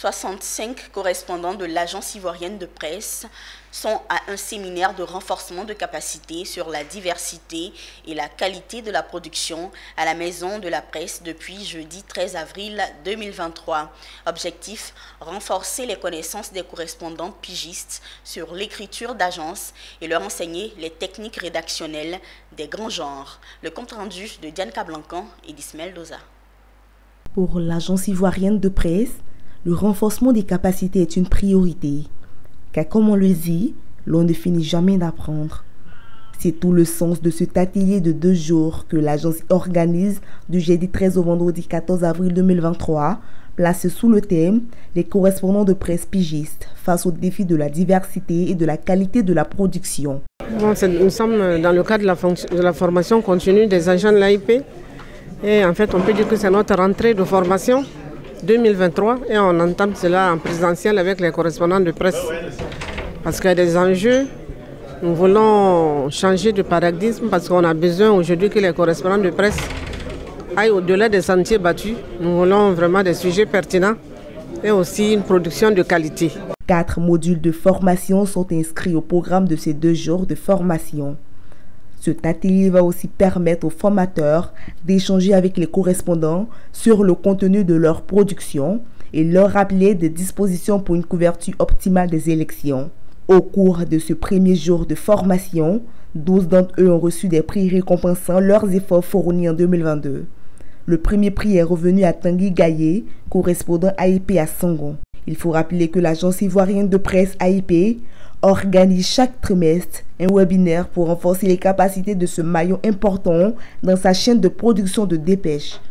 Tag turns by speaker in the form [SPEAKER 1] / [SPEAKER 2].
[SPEAKER 1] 65 correspondants de l'Agence ivoirienne de presse sont à un séminaire de renforcement de capacité sur la diversité et la qualité de la production à la Maison de la Presse depuis jeudi 13 avril 2023. Objectif, renforcer les connaissances des correspondants pigistes sur l'écriture d'agence et leur enseigner les techniques rédactionnelles des grands genres. Le compte-rendu de Diane Cablancan et d'Ismaël Doza.
[SPEAKER 2] Pour l'Agence ivoirienne de presse, le renforcement des capacités est une priorité, car comme on le dit, l'on ne finit jamais d'apprendre. C'est tout le sens de cet atelier de 2 jours que l'agence organise du jeudi 13 au vendredi 14 avril 2023, placé sous le thème « Les correspondants de presse pigistes face aux défis de la diversité et de la qualité de la production ».
[SPEAKER 3] Nous sommes dans le cadre de la formation continue des agents de l'AIP et en fait on peut dire que c'est notre rentrée de formation 2023 et on entame cela en présentiel avec les correspondants de presse. Parce qu'il y a des enjeux, nous voulons changer de paradigme parce qu'on a besoin aujourd'hui que les correspondants de presse aillent au-delà des sentiers battus. Nous voulons vraiment des sujets pertinents et aussi une production de qualité.
[SPEAKER 2] 4 modules de formation sont inscrits au programme de ces 2 jours de formation. Cet atelier va aussi permettre aux formateurs d'échanger avec les correspondants sur le contenu de leur production et leur rappeler des dispositions pour une couverture optimale des élections. Au cours de ce premier jour de formation, 12 d'entre eux ont reçu des prix récompensant leurs efforts fournis en 2022. Le premier prix est revenu à Tanguy Gaillé, correspondant AIP à Sangon. Il faut rappeler que l'agence ivoirienne de presse AIP organise chaque trimestre un webinaire pour renforcer les capacités de ce maillon important dans sa chaîne de production de dépêches.